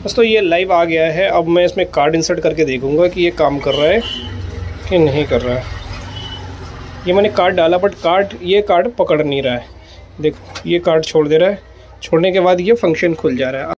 दोस्तों ये लाइव आ गया है। अब मैं इसमें कार्ड इंसर्ट करके देखूंगा कि ये काम कर रहा है कि नहीं कर रहा है। ये मैंने कार्ड डाला बट ये कार्ड पकड़ नहीं रहा है। देखो ये कार्ड छोड़ दे रहा है, छोड़ने के बाद ये फंक्शन खुल जा रहा है।